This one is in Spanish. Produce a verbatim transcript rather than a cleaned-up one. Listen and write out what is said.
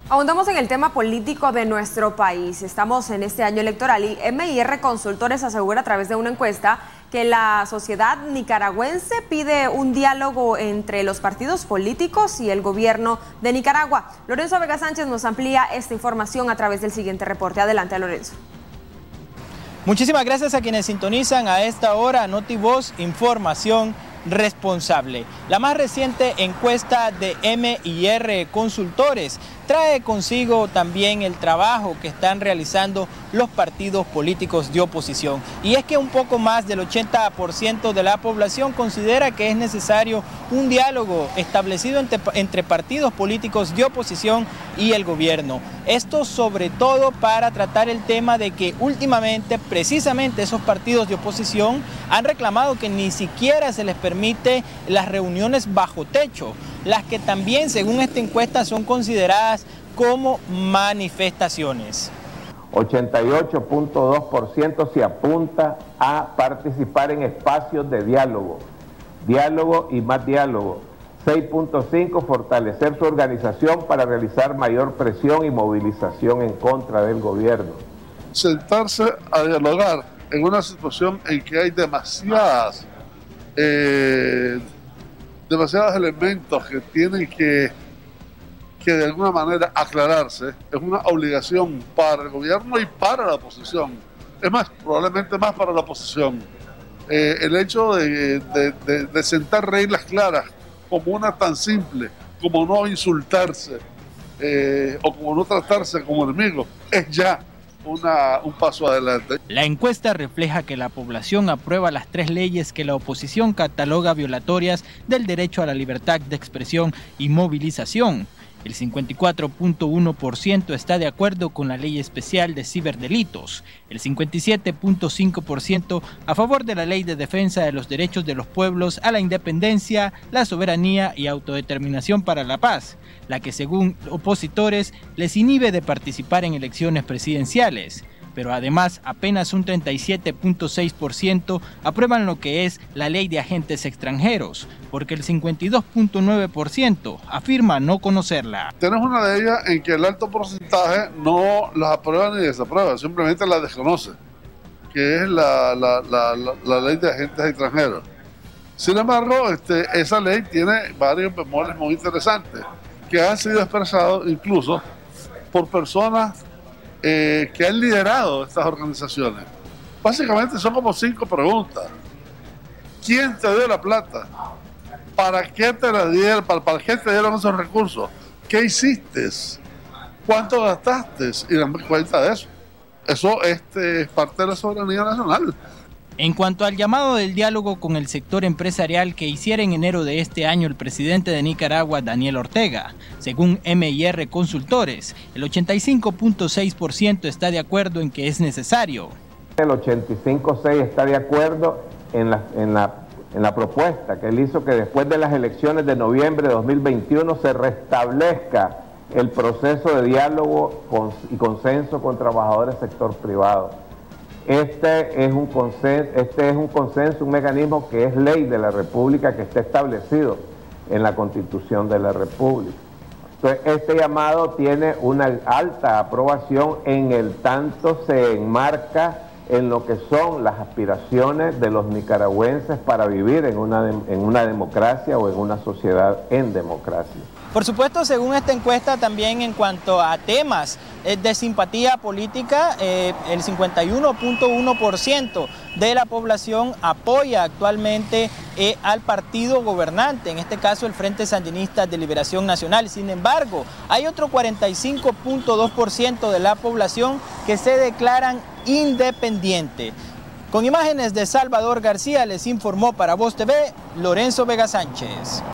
Ahondamos en el tema político de nuestro país. Estamos en este año electoral y M I R Consultores asegura a través de una encuesta que la sociedad nicaragüense pide un diálogo entre los partidos políticos y el gobierno de Nicaragua. Lorenzo Vega Sánchez nos amplía esta información a través del siguiente reporte. Adelante, Lorenzo. Muchísimas gracias a quienes sintonizan a esta hora NotiVoz, información responsable. La más reciente encuesta de M I R Consultores trae consigo también el trabajo que están realizando los partidos políticos de oposición. Y es que un poco más del ochenta por ciento de la población considera que es necesario un diálogo establecido entre, entre partidos políticos de oposición y el gobierno. Esto sobre todo para tratar el tema de que últimamente precisamente esos partidos de oposición han reclamado que ni siquiera se les permite las reuniones bajo techo, las que también, según esta encuesta, son consideradas como manifestaciones. ochenta y ocho punto dos por ciento se apunta a participar en espacios de diálogo, diálogo y más diálogo. seis punto cinco por ciento fortalecer su organización para realizar mayor presión y movilización en contra del gobierno. Sentarse a dialogar en una situación en que hay demasiadas eh, demasiados elementos que tienen que, que de alguna manera aclararse, es una obligación para el gobierno y para la oposición. Es más, probablemente más para la oposición. Eh, el hecho de, de, de, de sentar reglas claras, como una tan simple, como no insultarse eh, o como no tratarse como enemigos, es ya Una, un paso adelante. La encuesta refleja que la población aprueba las tres leyes que la oposición cataloga violatorias del derecho a la libertad de expresión y movilización. El cincuenta y cuatro punto uno por ciento está de acuerdo con la ley especial de ciberdelitos, el cincuenta y siete punto cinco por ciento a favor de la ley de defensa de los derechos de los pueblos a la independencia, la soberanía y autodeterminación para la paz, la que según opositores les inhibe de participar en elecciones presidenciales. Pero además apenas un treinta y siete punto seis por ciento aprueban lo que es la ley de agentes extranjeros, porque el cincuenta y dos punto nueve por ciento afirma no conocerla. Tenemos una de ellas en que el alto porcentaje no las aprueba ni desaprueba, simplemente las desconoce, que es la, la, la, la, la ley de agentes extranjeros. Sin embargo, este, esa ley tiene varios bemoles muy interesantes, que han sido expresados incluso por personas Eh, que han liderado estas organizaciones. Básicamente son como cinco preguntas. ¿Quién te dio la plata? ¿Para qué te la dieron? ¿Para, para qué te dieron esos recursos? ¿Qué hiciste? ¿Cuánto gastaste? Y dame cuenta de eso. Eso este, es parte de la soberanía nacional. En cuanto al llamado del diálogo con el sector empresarial que hiciera en enero de este año el presidente de Nicaragua, Daniel Ortega, según M I R Consultores, el ochenta y cinco punto seis por ciento está de acuerdo en que es necesario. El ochenta y cinco punto seis por ciento está de acuerdo en la, en, la, en la propuesta que él hizo que después de las elecciones de noviembre de dos mil veintiuno se restablezca el proceso de diálogo con, y consenso con trabajadores del sector privado. Este es, un consenso, este es un consenso, un mecanismo que es ley de la República, que está establecido en la Constitución de la República. Entonces, este llamado tiene una alta aprobación en el tanto se enmarca en lo que son las aspiraciones de los nicaragüenses para vivir en una, en una democracia o en una sociedad en democracia. Por supuesto, según esta encuesta, también en cuanto a temas de simpatía política, eh, el cincuenta y uno punto uno por ciento de la población apoya actualmente eh, al partido gobernante, en este caso el Frente Sandinista de Liberación Nacional. Sin embargo, hay otro cuarenta y cinco punto dos por ciento de la población que se declaran independientes. Con imágenes de Salvador García, les informó para Voz T V, Lorenzo Vega Sánchez.